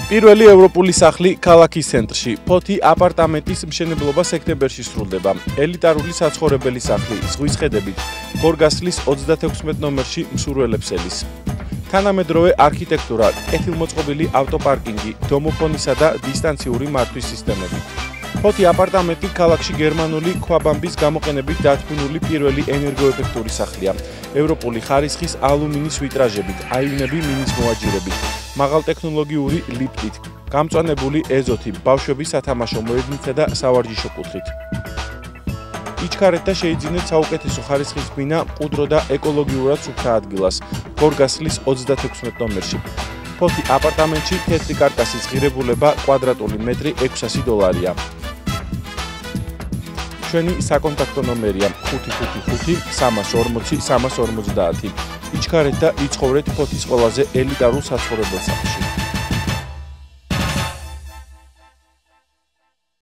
პირველი ევროპული სახლი ქალაქის ცენტრში. ფოთი აპარტამენტის მშენებლობა სექტემბერში სრულდება. ელიტარული საცხოვრებელი სახლი ზღვის ხედებით გორგასლის 36 ნომერში მსურველებს ელის. თანამედროვე არქიტექტურა, კეთილმოწყობილი ავტოპარკინგი, დომოფონისა და დისტანციური მართვის სისტემები. ფოთი აპარტამენტი ქალაქში გერმანული ქვაბამბის გამოყენებით დათმუნული პირველი ენერგოეფექტური სახლია. ევროპული ხარისხის ალუმინის ვიტრაჟებით, აივნები მინის მოაჯირებით. მაღალტექნოლოგიური ლიფტით, გამწვანებული ეზოთი, ბავშვების სათამაშო მოედნითა და სავარჯიშო კუთხით. იჩქარეთ და შეიძინეთ საუკეთესო ხარისხის ბინა მყუდრო და ეკოლოგიურად სუფთა ადგილას, გორგასლის 36 ნომერში. ფოთი აპარტამენტში თეთრი კარკასის ღირებულება კვადრატული მეტრი $600. ჩვენი საკონტაქტო ნომერია 555 340 350. იჩქარეთ და იცხოვრეთ ფოთის ყველაზე ელიტარულ საცხოვრებელ სახლში.